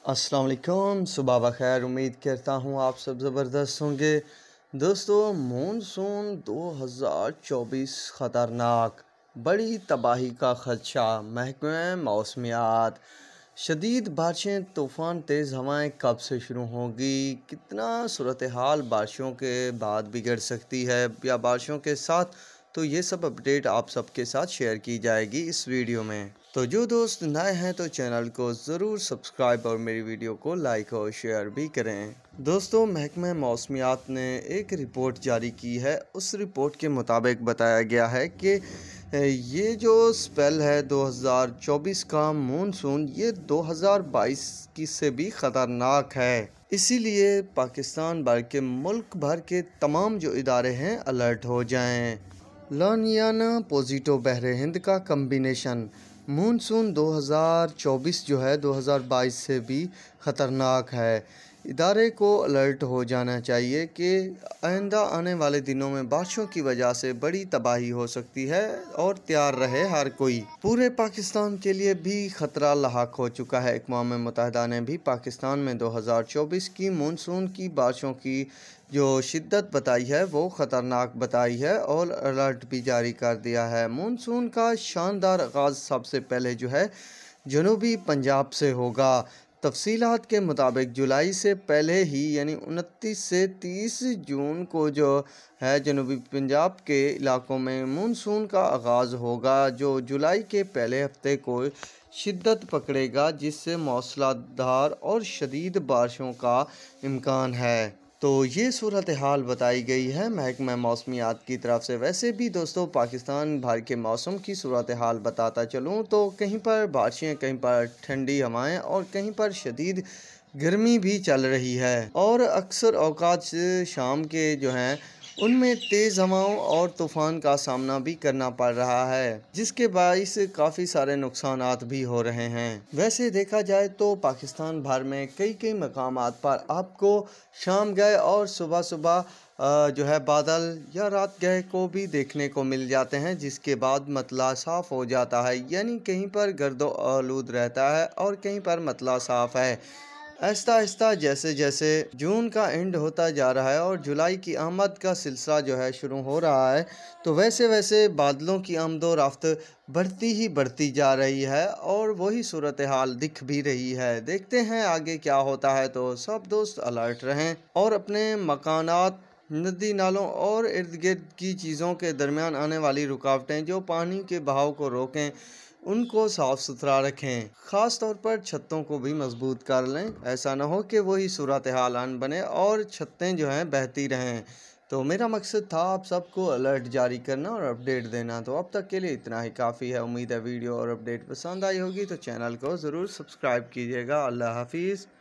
अस्सलाम वालेकुम, सुबह बखैर। उम्मीद करता हूँ आप सब ज़बरदस्त होंगे। दोस्तों, मानसून 2024 ख़तरनाक, बड़ी तबाही का ख़दशा। महकमे मौसमियात, शदीद बारिशें, तूफ़ान, तेज़ हवाएं कब से शुरू होंगी, कितना सूरत हाल बारिशों के बाद बिगड़ सकती है या बारिशों के साथ, तो ये सब अपडेट आप सबके साथ शेयर की जाएगी इस वीडियो में। तो जो दोस्त नए हैं तो चैनल को ज़रूर सब्सक्राइब और मेरी वीडियो को लाइक और शेयर भी करें। दोस्तों, महकमे मौसमियात ने एक रिपोर्ट जारी की है। उस रिपोर्ट के मुताबिक बताया गया है कि ये जो स्पेल है 2024 का मानसून, ये 2022 की से भी ख़तरनाक है। इसीलिए पाकिस्तान भर के मुल्क भर के तमाम जो इदारे हैं अलर्ट हो जाएं। लानियाना पॉजिटिव बहरे हिंद का कम्बिनेशन मानसून 2024 जो है 2022 से भी ख़तरनाक है। इदारे को अलर्ट हो जाना चाहिए कि आइंदा आने वाले दिनों में बारिशों की वजह से बड़ी तबाही हो सकती है और तैयार रहे हर कोई। पूरे पाकिस्तान के लिए भी ख़तरा लाहक हो चुका है। अक़वाम मुत्तहिदा ने भी पाकिस्तान में 2024 की मानसून की बारिशों की जो शिद्दत बताई है वो ख़तरनाक बताई है और अलर्ट भी जारी कर दिया है। मानसून का शानदार आगाज़ सबसे पहले जो है जनूबी पंजाब से होगा। तफसीलात के मुताबिक जुलाई से पहले ही यानी 29 से 30 जून को जो है जनूबी पंजाब के इलाकों में मानसून का आगाज़ होगा, जो जुलाई के पहले हफ्ते को शिद्दत पकड़ेगा, जिससे मौसलाधार और शदीद बारिशों का इम्कान है। तो ये सूरत हाल बताई गई है महकमा मौसमियात की तरफ से। वैसे भी दोस्तों, पाकिस्तान भर के मौसम की सूरत हाल बताता चलूँ तो कहीं पर बारिशें, कहीं पर ठंडी हवाएं और कहीं पर शदीद गर्मी भी चल रही है। और अक्सर औकात शाम के जो हैं उनमें तेज़ हवाओं और तूफ़ान का सामना भी करना पड़ रहा है, जिसके बाइस काफ़ी सारे नुकसानात भी हो रहे हैं। वैसे देखा जाए तो पाकिस्तान भर में कई मकामात पर आपको शाम गए और सुबह सुबह जो है बादल या रात गए को भी देखने को मिल जाते हैं, जिसके बाद मतला साफ़ हो जाता है। यानी कहीं पर गर्दो आलूद रहता है और कहीं पर मतला साफ़ है। आहिस्ता आहिस्ता जैसे जैसे जून का एंड होता जा रहा है और जुलाई की आमद का सिलसिला जो है शुरू हो रहा है, तो वैसे वैसे बादलों की आमदोरफ्त बढ़ती जा रही है और वही सूरत हाल दिख भी रही है। देखते हैं आगे क्या होता है। तो सब दोस्त अलर्ट रहें और अपने मकानात, नदी नालों और इर्द गिर्द की चीज़ों के दरमियान आने वाली रुकावटें जो पानी के बहाव को रोकें, उनको साफ़ सुथरा रखें। ख़ास तौर पर छतों को भी मजबूत कर लें। ऐसा ना हो कि वही सूरत हाल आन बने और छतें जो हैं बहती रहें। तो मेरा मकसद था आप सबको अलर्ट जारी करना और अपडेट देना। तो अब तक के लिए इतना ही काफ़ी है। उम्मीद है वीडियो और अपडेट पसंद आई होगी, तो चैनल को ज़रूर सब्सक्राइब कीजिएगा। अल्लाह हाफिज़।